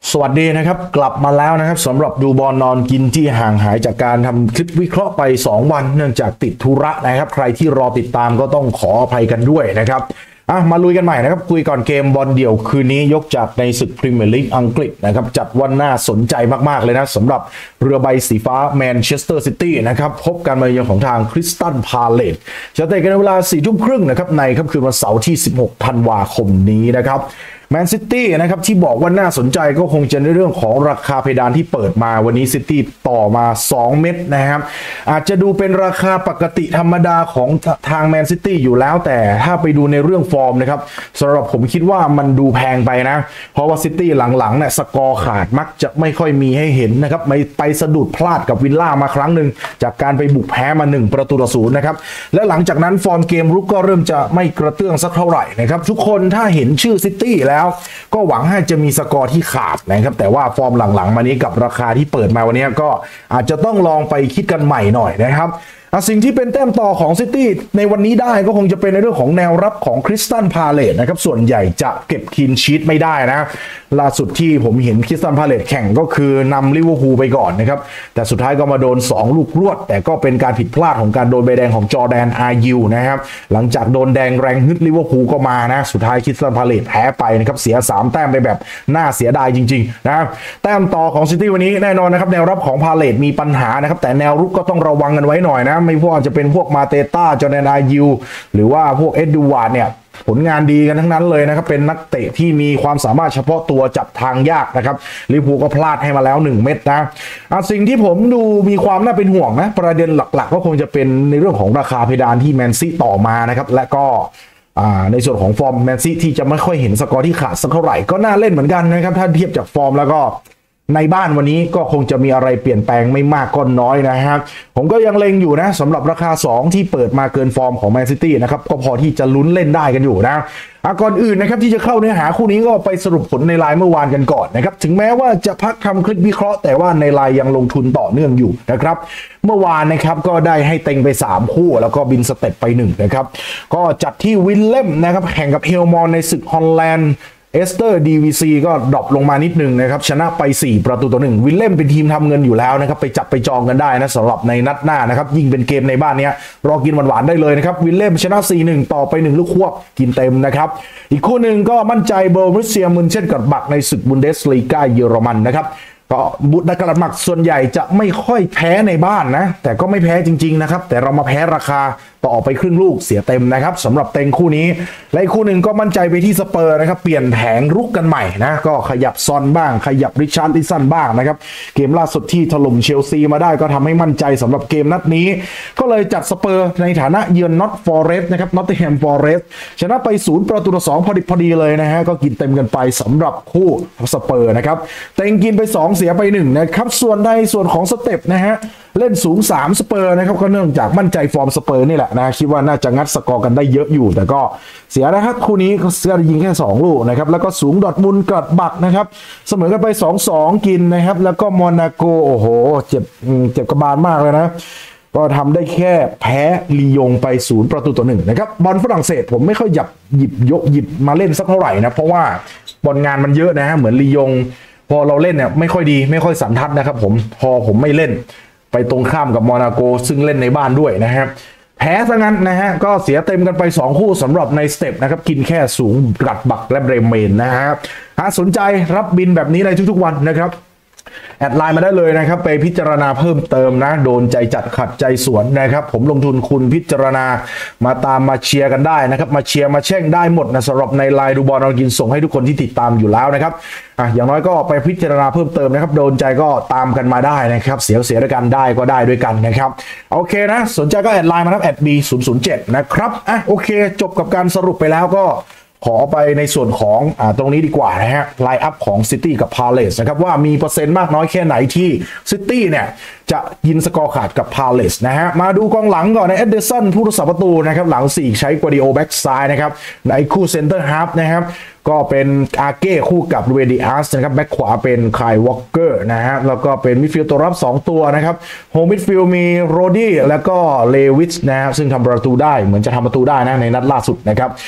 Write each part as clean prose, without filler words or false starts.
สวัสดีนะครับกลับมาแล้วนะครับสำหรับดูบอลนอนกินที่ห่างหายจากการทำคลิปวิเคราะห์ไป2วันเนื่องจากติดธุระนะครับใครที่รอติดตามก็ต้องขออภัยกันด้วยนะครับมาลุยกันใหม่นะครับคุยก่อนเกมบอลเดี่ยวคืนนี้ยกจากในศึกพรีเมียร์ลีกอังกฤษนะครับจัดวันน่าสนใจมากๆเลยนะสำหรับเรือใบสีฟ้าแมนเชสเตอร์ซิตี้นะครับพบกันมาเยือนของทางคริสตัลพาเลซจะเตะกันในเวลา 4:30 นะครับในค่ำคืนวันเสาร์ที่16ธันวาคมนี้นะครับแมนซิตี้นะครับที่บอกว่าน่าสนใจก็คงจะในเรื่องของราคาเพดานที่เปิดมาวันนี้ซิตี้ต่อมา2เม็ดนะครับอาจจะดูเป็นราคาปกติธรรมดาของทางแมนซิตี้อยู่แล้วแต่ถ้าไปดูในเรื่องฟอร์มนะครับสำหรับผมคิดว่ามันดูแพงไปนะเพราะว่าซิตี้หลังๆเนี่ยสกอร์ขาดมักจะไม่ค่อยมีให้เห็นนะครับไม่ไปสะดุดพลาดกับวิลล่ามาครั้งหนึ่งจากการไปบุกแพ้มา1-0นะครับและหลังจากนั้นฟอร์มเกมรุกก็เริ่มจะไม่กระเตื้องสักเท่าไหร่นะครับทุกคนถ้าเห็นชื่อซิตี้แล้วก็หวังให้จะมีสกอร์ที่ขาดนะครับแต่ว่าฟอร์มหลังๆมานี้กับราคาที่เปิดมาวันนี้ก็อาจจะต้องลองไปคิดกันใหม่หน่อยนะครับสิ่งที่เป็นแต้มต่อของซิตี้ในวันนี้ได้ก็คงจะเป็นในเรื่องของแนวรับของคริสตัลพาเลซนะครับส่วนใหญ่จะเก็บคลีนชีทไม่ได้นะล่าสุดที่ผมเห็นคริสตัลพาเลซแข่งก็คือนำลิเวอร์พูลไปก่อนนะครับแต่สุดท้ายก็มาโดน2ลูกรวดแต่ก็เป็นการผิดพลาดของการโดนใบแดงของจอร์แดนอายิวนะครับหลังจากโดนแดงแรงฮึดลิเวอร์พูลก็มานะสุดท้ายคริสตัลพาเลซแพ้ไปนะครับเสีย3แต้มไปแบบน่าเสียดายจริงๆนะแต้มต่อของซิตี้วันนี้แน่นอนนะครับแนวรับของพาเลซมีปัญหานะครับแต่แนวรุกก็ต้องระวังกันไว้หน่อยนะไม่ว่าจะเป็นพวกมาเตต้าจอร์แดนอายิวหรือว่าพวกเอ็ดดูวาร์ดเนี่ยผลงานดีกันทั้งนั้นเลยนะครับเป็นนักเตะที่มีความสามารถเฉพาะตัวจับทางยากนะครับลิเวอร์พูลก็พลาดให้มาแล้ว1เม็ดนะสิ่งที่ผมดูมีความน่าเป็นห่วงนะประเด็นหลักๆก็คงจะเป็นในเรื่องของราคาเพดานที่แมนซีต่อมานะครับและก็ในส่วนของฟอร์มแมนซีที่จะไม่ค่อยเห็นสกอร์ที่ขาดสักเท่าไหร่ก็น่าเล่นเหมือนกันนะครับถ้าเทียบจากฟอร์มแล้วก็ในบ้านวันนี้ก็คงจะมีอะไรเปลี่ยนแปลงไม่มากก็น้อยนะครับผมก็ยังเล็งอยู่นะสำหรับราคา2ที่เปิดมาเกินฟอร์มของแมนซิตี้นะครับก็พอที่จะลุ้นเล่นได้กันอยู่นะก่อนอื่นนะครับที่จะเข้าเนื้อหาคู่นี้ก็ไปสรุปผลในไลน์เมื่อวานกันก่อนนะครับถึงแม้ว่าจะพักทำคลิปวิเคราะห์แต่ว่าในไลน์ยังลงทุนต่อเนื่องอยู่นะครับเมื่อวานนะครับก็ได้ให้เต็งไป3คู่แล้วก็บินสเต็ปไป1นะครับก็จัดที่วิลเล่มนะครับแข่งกับเฮลมอนในศึกฮอลแลนด์เอสเตอร์ดีวีซีก็ดรอปลงมานิดนึงนะครับชนะไป4-1วิลเล่มเป็นทีมทำเงินอยู่แล้วนะครับไปจับไปจองกันได้นะสำหรับในนัดหน้านะครับยิ่งเป็นเกมในบ้านนี้รอกินหวานๆได้เลยนะครับวิลเล่มชนะ 4-1 ต่อไป1ลูกควบกินเต็มนะครับอีกคู่หนึ่งก็มั่นใจโบรุสเซียมุนเช่นกับบักในศึกบุนเดสลีกาเยอรมันนะครับก็บุตรกระมักส่วนใหญ่จะไม่ค่อยแพ้ในบ้านนะแต่ก็ไม่แพ้จริงๆนะครับแต่เรามาแพ้ราคาต่อไปครึ่งลูกเสียเต็มนะครับสำหรับเต็งคู่นี้และคู่หนึ่งก็มั่นใจไปที่สเปอร์นะครับเปลี่ยนแผงรุกกันใหม่นะก็ขยับซอนบ้างขยับริชาร์ลิสันบ้างนะครับเกมล่าสุดที่ถล่มเชลซีมาได้ก็ทำให้มั่นใจสำหรับเกมนัดนี้ก็เลยจัดสเปอร์ในฐานะเยือนน็อตฟอเรสต์นะครับนอตติงแฮมฟอเรสต์ชนะไป0-2พอดีเลยนะฮะก็กินเต็มกันไปสำหรับคู่สเปอร์นะครับเต็งกินไป2เสียไป1นะครับส่วนในส่วนของสเต็ปนะฮะเล่นสูง3สเปอร์นะครับก็เนื่องจากมั่นใจฟอร์มสเปอร์นี่แหละนะคิดว่าน่าจะงัดสกอร์กันได้เยอะอยู่แต่ก็เสียนะครับคู่นี้ก็เสียยิงแค่2ลูกนะครับแล้วก็สูงดอร์ทมุนด์กับบักนะครับเสมอกันไป2-2กินนะครับแล้วก็มอนาโกโอ้โหเจ็บกระบาลมากเลยนะก็ทำได้แค่แพ้ลียงไป0-1นะครับบอลฝรั่งเศสผมไม่ค่อยหยิบมาเล่นสักเท่าไหร่นะเพราะว่าบอลงานมันเยอะนะฮะเหมือนลียงพอเราเล่นเนี่ยไม่ค่อยดีไม่ค่อยสันทัดนะครับผมไม่เล่นไปตรงข้ามกับโมนาโกซึ่งเล่นในบ้านด้วยนะครับแพ้ซะงั้นนะฮะก็เสียเต็มกันไป2คู่สำหรับในสเต็ปนะครับกินแค่สูงกัดบักและเบรเมนนะฮะสนใจรับบินแบบนี้ในทุกๆวันนะครับแอดไลน์มาได้เลยนะครับไปพิจารณาเพิ่มเติมนะโดนใจจัดขัดใจสวนนะครับผมลงทุนคุณพิจารณามาตามมาเชียร์กันได้นะครับมาเชียร์มาแช่งได้หมดนะสำหรับในไลน์ดูบอลนอนกินส่งให้ทุกคนที่ติดตามอยู่แล้วนะครับอย่างน้อยก็ไปพิจารณาเพิ่มเติมนะครับโดนใจก็ตามกันมาได้นะครับเสียด้วยกันได้ก็ได้ด้วยกันนะครับโอเคนะสนใจก็แอดไลน์มาครับ@b007นะครับโอเคจบกับการสรุปไปแล้วก็ขอไปในส่วนของตรงนี้ดีกว่านะฮะไลน์อัพของ City กับ Palace นะครับว่ามีเปอร์เซ็นต์มากน้อยแค่ไหนที่ City เนี่ยจะยิงสกอร์ขาดกับ Palace นะฮะมาดูกองหลังก่อนนะเอเดอร์สันผู้รักษาประตูนะครับหลัง4ใช้กวาดิโอแบ็กซ้ายนะครับในคู่เซนเตอร์ฮาล์ฟนะครับก็เป็นอาเก้คู่กับเรดิอัสนะครับแบ็กขวาเป็นไคล์วอลเกอร์นะฮะแล้วก็เป็นมิดฟิลด์ตัวรับ2ตัวนะครับโฮมิดฟิลด์มีโรดี้แล้วก็เลวิชนะฮะซึ่งทำประตูได้เหมือนจะทำประตูได้นะในนัดล่าสุดนะครับ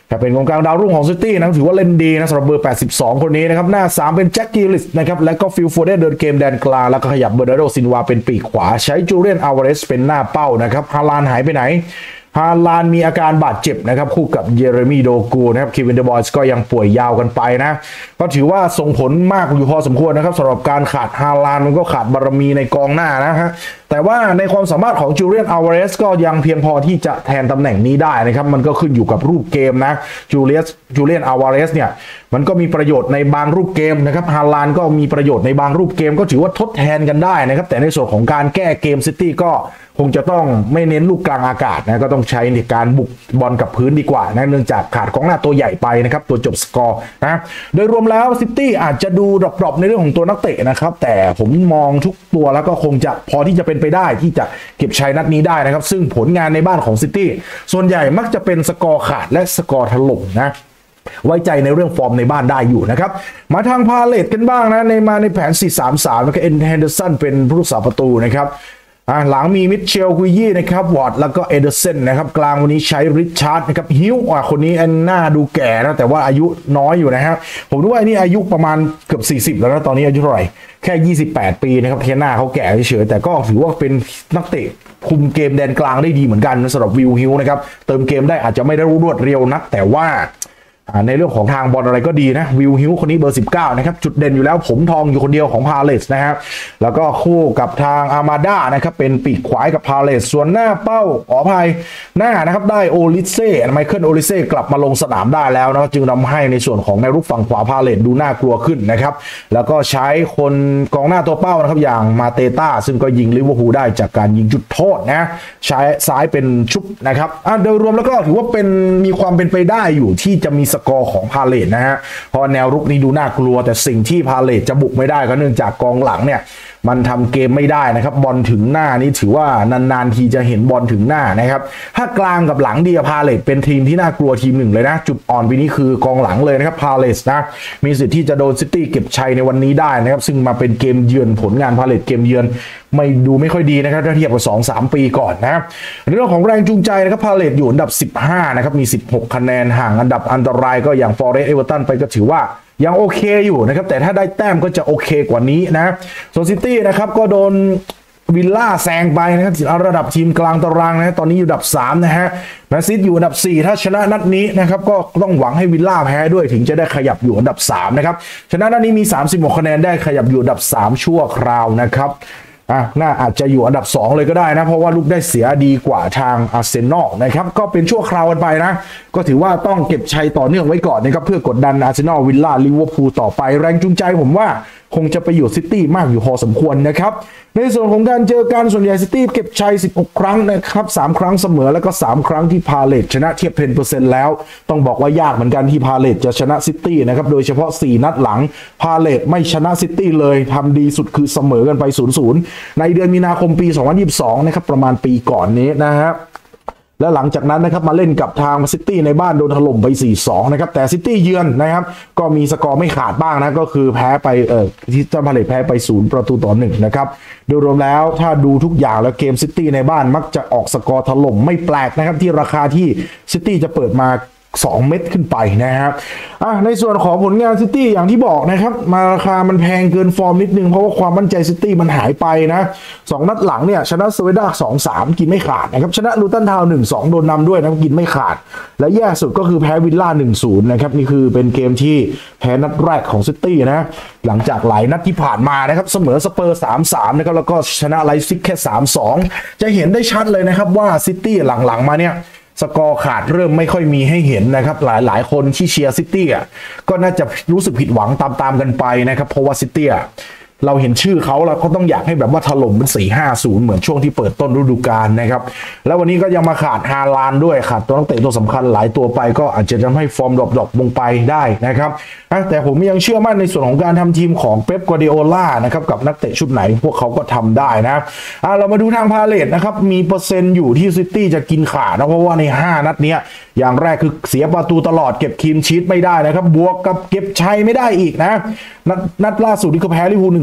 แต่เป็นกองกลางดาวรุ่งของซิตี้นะถือว่าเล่นดีนะสำหรับเบอร์82คนนี้นะครับหน้า3เป็นแจ็คกิลิสนะครับแล้วก็ฟิลโฟเดนเดินเกมแดนกลางแล้วก็ขยับเบอร์นาร์โดซินวาเป็นปีกขวาใช้จูเลียนอัลวาเรสเป็นหน้าเป้านะครับฮาลานหายไปไหนฮาลานมีอาการบาดเจ็บนะครับคู่กับเยเรมีโดกูนะครับเควินเดบอยส์ก็ยังป่วยยาวกันไปนะก็ถือว่าส่งผลมากอยู่พอสมควรนะครับสำหรับการขาดฮาลานมันก็ขาดบารมีในกองหน้านะฮะแต่ว่าในความสามารถของจูเลียนอัลวาเรสก็ยังเพียงพอที่จะแทนตำแหน่งนี้ได้นะครับมันก็ขึ้นอยู่กับรูปเกมนะจูเลียนอัลวาเรสเนี่ยมันก็มีประโยชน์ในบางรูปเกมนะครับฮาลานก็มีประโยชน์ในบางรูปเกมก็ถือว่าทดแทนกันได้นะครับแต่ในส่วนของการแก้เกมซิตี้ก็คงจะต้องไม่เน้นลูกกลางอากาศนะก็ต้องใช้ในการบุกบอลกับพื้นดีกว่านะเนื่องจากขาดกองหน้าตัวใหญ่ไปนะครับตัวจบสกอร์นะโดยรวมแล้วซิตี้อาจจะดูดรอปๆในเรื่องของตัวนักเตะนะครับแต่ผมมองทุกตัวแล้วก็คงจะพอที่จะเป็นไปได้ที่จะเก็บชัยนัดนี้ได้นะครับซึ่งผลงานในบ้านของซิตี้ส่วนใหญ่มักจะเป็นสกอร์ขาดและสกอร์ถล่มนะไว้ใจในเรื่องฟอร์มในบ้านได้อยู่นะครับมาทางพาเลตกันบ้างนะในแผน 4-3-3 แล้วก็เอ็นเฮนเดอร์สันเป็นผู้รักษาประตูนะครับหลังมีมิเชลกุยยี่นะครับวอร์ดแล้วก็เอเดอร์เซนนะครับกลางวันนี้ใช้ริชาร์ดนะครับฮิวคนนี้หน้าดูแก่นะแต่ว่าอายุน้อยอยู่นะครับผมรู้ว่านี่อายุประมาณเกือบ40แล้วนะตอนนี้อายุเท่าไหร่แค่28ปีนะครับเทียหน้าเขาแก่เฉยแต่ก็ถือว่าเป็นนักเตะคุมเกมแดนกลางได้ดีเหมือนกันสำหรับวิลฮิวนะครับเติมเกมได้อาจจะไม่ได้รวดเร็วนักแต่ว่าในเรื่องของทางบอลอะไรก็ดีนะวิลฮิวคนนี้เบอร์19นะครับจุดเด่นอยู่แล้วผมทองอยู่คนเดียวของพาเลสนะครับแล้วก็คู่กับทางอามาดานะครับเป็นปีกขวากับพาเลสส่วนหน้าเป้าขออภัยหน้านะครับได้โอลิเซ่ไมเคิลโอลิเซ่กลับมาลงสนามได้แล้วนะจึงทำให้ในส่วนของในรูปฝั่งขวาพาเลสดูน่ากลัวขึ้นนะครับแล้วก็ใช้คนกองหน้าตัวเป้านะครับอย่างมาเตต้าซึ่งก็ยิงลิเวอร์พูลได้จากการยิงจุดโทษนะใช้ซ้ายเป็นชุบนะครับโดยรวมแล้วก็ถือว่าเป็นมีความเป็นไปได้อยู่ที่จะมีสกอร์ของพาเลทนะฮะเพราะแนวรุกนี้ดูน่ากลัวแต่สิ่งที่พาเลทจะบุกไม่ได้ก็เนื่องจากกองหลังเนี่ยมันทำเกมไม่ได้นะครับบอลถึงหน้านี่ถือว่านานๆทีจะเห็นบอลถึงหน้านะครับถ้ากลางกับหลังดีพาเลทเป็นทีมที่น่ากลัวทีมหนึ่งเลยนะจุดอ่อนปีนี้คือกองหลังเลยนะครับพาเลทนะมีสิทธิ์ที่จะโดนซิตี้เก็บชัยในวันนี้ได้นะครับซึ่งมาเป็นเกมเยือนผลงานพาเลทเกมเยือนไม่ค่อยดีนะครับถ้าเทียบกับ 2-3 ปีก่อนนะเรื่องของแรงจูงใจนะครับพาเลทอยู่อันดับ15นะครับมี16คะแนนห่างอันดับอันตรายก็อย่างฟอเรสต์เอเวอร์ตันไปก็ถือว่ายังโอเคอยู่นะครับแต่ถ้าได้แต้มก็จะโอเคกว่านี้นะส่วนซิตี้นะครับก็โดนวิลล่าแซงไปนะครับระดับทีมกลางตารางนะตอนนี้อยู่อันดับ3นะฮะแมนซิตี้อยู่อันดับ4ถ้าชนะนัดนี้นะครับก็ต้องหวังให้วิลล่าแพ้ด้วยถึงจะได้ขยับอยู่อันดับ3นะครับชนะนัดนี้มี36คะแนนได้ขยับอยู่อันดับ3ชั่วคราวนะครับน่าอาจจะอยู่อันดับ2เลยก็ได้นะเพราะว่าลูกได้เสียดีกว่าทางอาร์เซนอลนะครับก็เป็นชั่วคราวกันไปนะก็ถือว่าต้องเก็บชัยต่อเนื่องไว้ก่อนนะครับเพื่อกดดันอาร์เซนอลวิลล่าลิเวอร์พูลต่อไปแรงจูงใจผมว่าคงจะไปอยู่ซิตี้มากอยู่พอสมควรนะครับในส่วนของการเจอกันส่วนใหญ่ซิตี้เก็บชัย16ครั้งนะครับ3ครั้งเสมอแล้วก็3ครั้งที่พาเลทชนะเทียบ 10% แล้วต้องบอกว่ายากเหมือนกันที่พาเลทจะชนะซิตี้นะครับโดยเฉพาะ4นัดหลังพาเลทไม่ชนะซิตี้เลยทำดีสุดคือเสมอกันไป 0-0 ในเดือนมีนาคมปี 2022นะครับประมาณปีก่อนนี้นะครับและหลังจากนั้นนะครับมาเล่นกับทางซิตี้ในบ้านโดนถล่มไป 4-2 นะครับแต่ซิตี้เยือนนะครับก็มีสกอร์ไม่ขาดบ้างนะก็คือแพ้ไปที่เจ้าพาเลทแพ้ไป0-1นะครับโดยรวมแล้วถ้าดูทุกอย่างแล้วเกมซิตี้ในบ้านมักจะออกสกอร์ถล่มไม่แปลกนะครับที่ราคาที่ซิตี้จะเปิดมา2 เม็ดขึ้นไปนะครับในส่วนของผลงานซิตี้อย่างที่บอกนะครับมาราคามันแพงเกินฟอร์มนิดนึงเพราะว่าความมั่นใจซิตี้มันหายไปนะ2นัดหลังเนี่ยชนะสเวด้า 2-3 กินไม่ขาดนะครับชนะลูตันทาวน์ 1-2 โดนนำด้วยนะกินไม่ขาดและแย่สุดก็คือแพ้วิลล่า 1-0 นะครับนี่คือเป็นเกมที่แพ้นัดแรกของซิตี้นะหลังจากหลายนัดที่ผ่านมานะครับเสมอสเปอร์ 3-3 นะครับแล้วก็ชนะไลฟ์ซิกแค่ 3-2 จะเห็นได้ชัดเลยนะครับว่าซิตี้หลังๆมาเนี่ยสกอร์ขาดเริ่มไม่ค่อยมีให้เห็นนะครับหลายคนที่เชียร์ซิตี้ก็น่าจะรู้สึกผิดหวังตามกันไปนะครับเพราะว่าซิตี้เราเห็นชื่อเขาเราก็ต้องอยากให้แบบว่าถล่มเป็น 4-5-0 เหมือนช่วงที่เปิดต้นฤดูกาลนะครับแล้ววันนี้ก็ยังมาขาดฮาลานด์ด้วยขาดตัวนักเตะตัวสำคัญหลายตัวไปก็อาจจะทำให้ฟอร์มดรอปลงไปได้นะครับแต่ผมยังเชื่อมั่นในส่วนของการทำทีมของเป๊ป กัวร์ดิโอล่านะครับกับนักเตะชุดไหนพวกเขาก็ทำได้นะเรามาดูทางพาเลทนะครับมีเปอร์เซ็นต์อยู่ที่ซิตี้จะกินขาดนะเพราะว่าใน5นัดนี้อย่างแรกคือเสียประตูตลอดเก็บคลีนชีทไม่ได้นะครับบวกกับเก็บชัยไม่ได้อีกนะนัดล่าสุดที่เขาแพ้ลิเวอร์พูล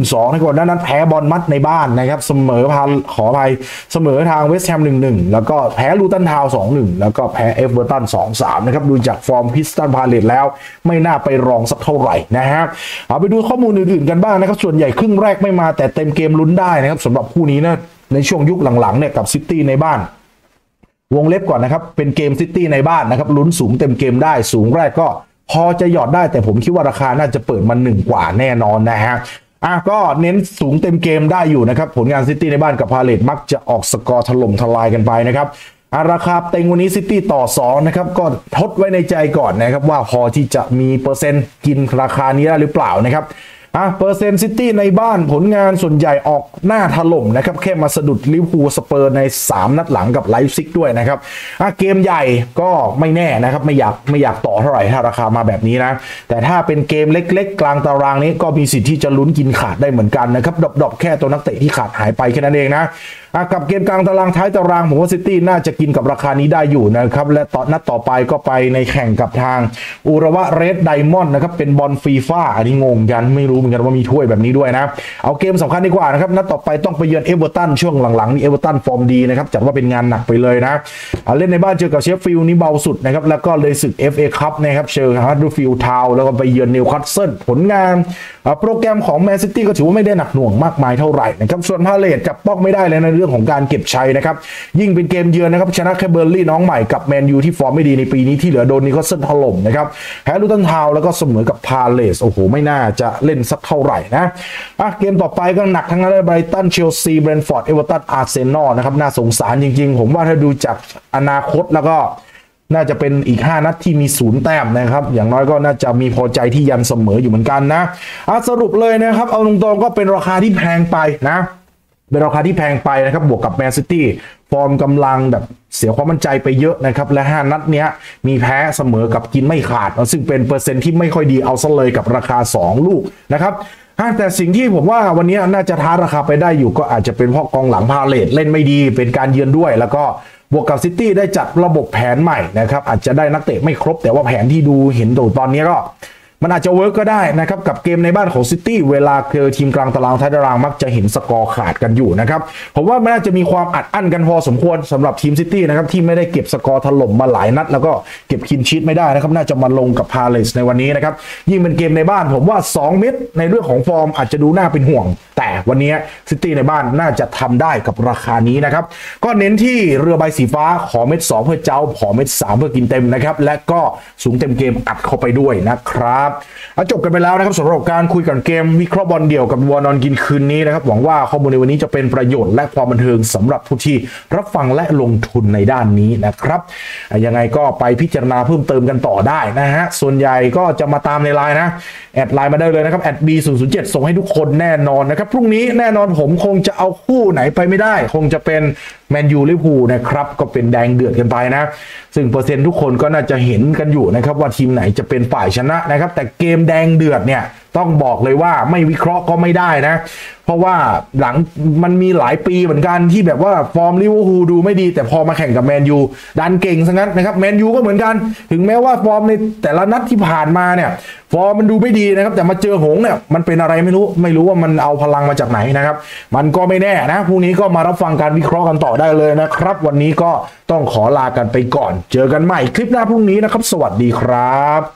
2ในก่อนหน้านั้นแพ้บอลมัดในบ้านนะครับเสมอขออภัยเสมอทางเวสต์แฮม 1-1 แล้วก็แพ้ลูตันทาวน์ 2-1 แล้วก็แพ้เอเวอร์ตัน 2-3 นะครับดูจากฟอร์มคริสตัลพาเลซแล้วไม่น่าไปรองสักเท่าไหร่นะฮะเอาไปดูข้อมูลอื่นๆกันบ้างนะครับส่วนใหญ่ครึ่งแรกไม่มาแต่เต็มเกมลุ้นได้นะครับสำหรับคู่นี้นะในช่วงยุคหลังๆเนี่ยกับซิตี้ในบ้านวงเล็บก่อนนะครับเป็นเกมซิตี้ในบ้านนะครับลุ้นสูงเต็มเกมได้สูงแรกก็พอจะหยอดได้แต่ผมคิดว่าราคาน่าจะเปิดมา1 กว่าแน่นอนนะฮะก็เน้นสูงเต็มเกมได้อยู่นะครับผลงานซิตี้ในบ้านกับพาเลทมักจะออกสกอร์ถล่มทลายกันไปนะครับราคาเต็งวันนี้ซิตี้ต่อ2นะครับก็ทดไว้ในใจก่อนนะครับว่าพอที่จะมีเปอร์เซ็นต์กินราคานี้ได้หรือเปล่านะครับเปอร์เซ็นต์ซิตี้ในบ้านผลงานส่วนใหญ่ออกหน้าถล่มนะครับแค่มาสะดุดลิเวอร์พูลสเปอร์ใน3 นัดหลังกับไลฟ์ซิกด้วยนะครับเกมใหญ่ก็ไม่แน่นะครับไม่อยากต่อเท่าไหร่ถ้าราคามาแบบนี้นะแต่ถ้าเป็นเกมเล็กๆกลางตารางนี้ก็มีสิทธิ์ที่จะลุ้นกินขาดได้เหมือนกันนะครับดรอปแค่ตัวนักเตะที่ขาดหายไปแค่นั้นเองนะกับเกมกลางตารางท้ายตารางผมว่าซิตี้น่าจะกินกับราคานี้ได้อยู่นะครับและนัดต่อไปก็ไปในแข่งกับทางอุระวะเรดไดมอนด์นะครับเป็นบอลฟีฟ่าอันนี้งงกันไม่รู้เหมือนกันว่ามีถ้วยแบบนี้ด้วยนะเอาเกมสำคัญดีกว่านะครับนัดต่อไปต้องไปเยือนเอเวอร์ตันช่วงหลังๆนี่เอเวอร์ตันฟอร์มดีนะครับจัดว่าเป็นงานหนักไปเลยนะเล่นในบ้านเจอกับเชฟฟิลด์นี่เบาสุดนะครับแล้วก็เลยศึก FA คัพนะครับเจอฮัดเดอร์ฟิลด์ทาวน์แล้วก็ไปเยือนนิวคาสเซิลผลงานโปรแกรมของแมนซิตี้ก็ถือว่าไม่ได้หนักหน่วงมากมายเท่าไหร่นะครับส่วนพาเลทจับต้องไม่ได้เลยในเรื่องของการเก็บชัยนะครับยิ่งเป็นเกมเยือนนะครับชนะแค่เบอร์ลี่น้องใหม่กับแมนยูที่ฟอร์มไม่ดีในปีนี้ที่เหลือโดนนิวคาสเซิลถล่มนะครับแพ้ลูตันทาวน์แล้วก็เสมอกับพาเลสโอ้โหไม่น่าจะเล่นสักเท่าไหร่นะเกมต่อไปก็หนักทั้งนั้นเลยไบรตันเชลซีเบรนท์ฟอร์ดเอเวอร์ตันอาร์เซนอลนะครับน่าสงสารจริงๆผมว่าถ้าดูจากอนาคตแล้วก็น่าจะเป็นอีก5 นัดที่มี0 แต้มนะครับอย่างน้อยก็น่าจะมีพอใจที่ยันเสมออยู่เหมือนกันนะสรุปเลยนะครับเอาตรงๆก็เป็นราคาที่แพงไปนะเป็นราคาที่แพงไปนะครับบวกกับแมนซิตี้ฟอร์มกำลังแบบเสียความมั่นใจไปเยอะนะครับและ5 นัดเนี้ยมีแพ้เสมอกับกินไม่ขาดซึ่งเป็นเปอร์เซ็นต์ที่ไม่ค่อยดีเอาซะเลยกับราคา2 ลูกนะครับแต่สิ่งที่ผมว่าวันนี้น่าจะท้าราคาไปได้อยู่ก็อาจจะเป็นเพราะกองหลังพาเลทเล่นไม่ดีเป็นการเยือนด้วยแล้วก็บวกกับซิตี้ได้จัดระบบแผนใหม่นะครับอาจจะได้นักเตะไม่ครบแต่ว่าแผนที่ดูเห็นตอนนี้ก็มันอาจจะเวิร์กก็ได้นะครับกับเกมในบ้านของซิตี้เวลาเจอทีมกลางตารางท้ายตารางมักจะเห็นสกอร์ขาดกันอยู่นะครับผมว่ามันน่าจะมีความอัดอั้นกันพอสมควรสำหรับทีมซิตี้นะครับที่ไม่ได้เก็บสกอร์ถล่มมาหลายนัดแล้วก็เก็บคินชีทไม่ได้นะครับน่าจะมาลงกับพาเลสในวันนี้นะครับยิ่งเป็นเกมในบ้านผมว่า2 เม็ดในเรื่องของฟอร์มอาจจะดูน่าเป็นห่วงแต่วันนี้ซิตี้ในบ้านน่าจะทำได้กับราคานี้นะครับก็เน้นที่เรือใบสีฟ้าขอเม็ด2เพื่อเจ้าขอเม็ด3เพื่อกินเต็มนะครับและก็สูงเต็มเกมอัดเข้าไปด้วยนะครับจบกันไปแล้วนะครับสำหรับการคุยกันเกมวิเคราะห์บอลเดี่ยวกับวอนอนกินคืนนี้นะครับหวังว่าข้อมูลในวันนี้จะเป็นประโยชน์และความบันเทิงสำหรับผู้ที่รับฟังและลงทุนในด้านนี้นะครับยังไงก็ไปพิจารณาเพิ่มเติมกันต่อได้นะฮะส่วนใหญ่ก็จะมาตามในไลน์นะแอดไลน์มาได้เลยนะครับแอด B007 ส่งให้ทุกคนแน่นอนนะครับพรุ่งนี้แน่นอนผมคงจะเอาคู่ไหนไปไม่ได้คงจะเป็นแมนยูลิเวอร์พูลนะครับก็เป็นแดงเดือดกันไปนะซึ่งเปอร์เซ็นต์ทุกคนก็น่าจะเห็นกันอยู่นะครับว่าทีมไหนจะเป็นฝ่ายชนะนะครับแต่เกมแดงเดือดเนี่ยต้องบอกเลยว่าไม่วิเคราะห์ก็ไม่ได้นะเพราะว่าหลังมันมีหลายปีเหมือนกันที่แบบว่าฟอร์มลิเวอร์พูลดูไม่ดีแต่พอมาแข่งกับแมนยูดันเก่งซะงั้นนะครับแมนยูก็เหมือนกันถึงแม้ว่าฟอร์มในแต่ละนัดที่ผ่านมาเนี่ยฟอร์มมันดูไม่ดีนะครับแต่มาเจอหงเนี่ยมันเป็นอะไรไม่รู้ว่ามันเอาพลังมาจากไหนนะครับมันก็ไม่แน่นะพรุ่งนี้ก็มารับฟังการวิเคราะห์กันต่อได้เลยนะครับวันนี้ก็ต้องขอลากันไปก่อนเจอกันใหม่คลิปหน้าพรุ่งนี้นะครับสวัสดีครับ